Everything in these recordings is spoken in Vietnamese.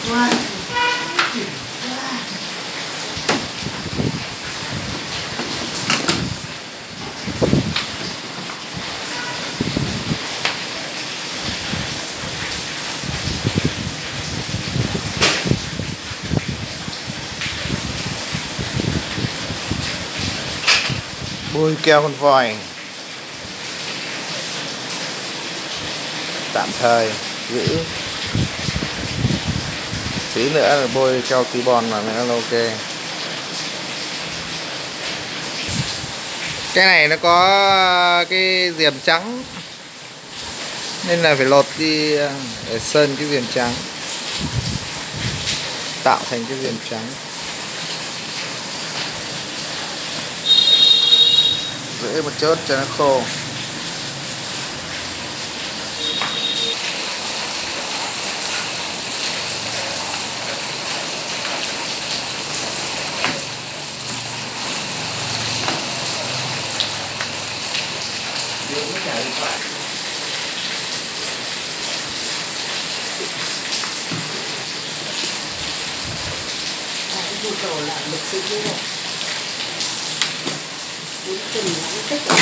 Bôi keo con voi tạm thời giữ, tí nữa là bôi keo Tibon là nó ok. Cái này nó có cái diềm trắng nên là phải lột đi để sơn cái diềm trắng, tạo thành cái diềm trắng. Giữ một chút cho nó khô. Nhu cầu là được sự như vậy. Muốn từng nắm tích ở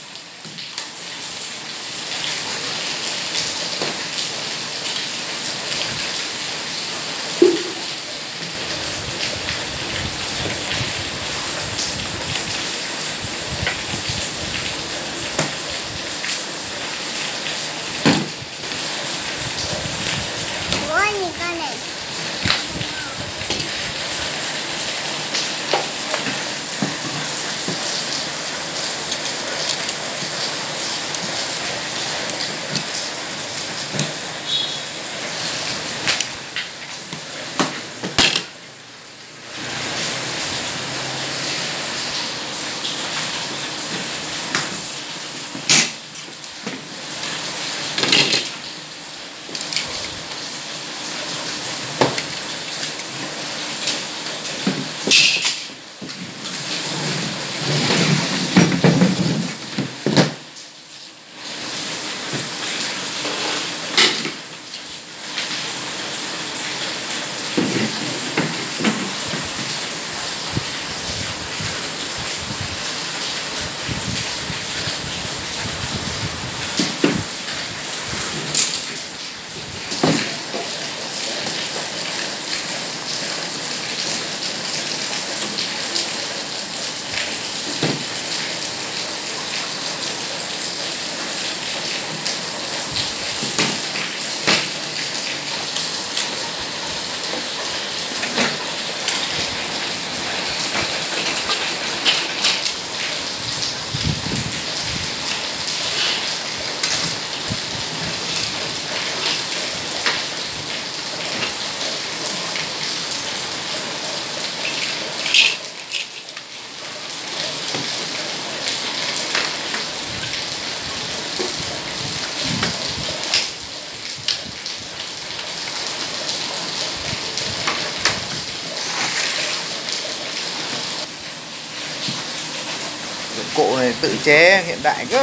cụ này tự chế hiện đại cơ,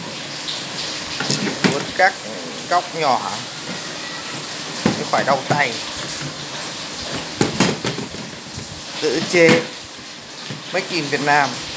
vuốt các góc nhỏ chứ phải đau tay. Tự chế Make in Việt Nam.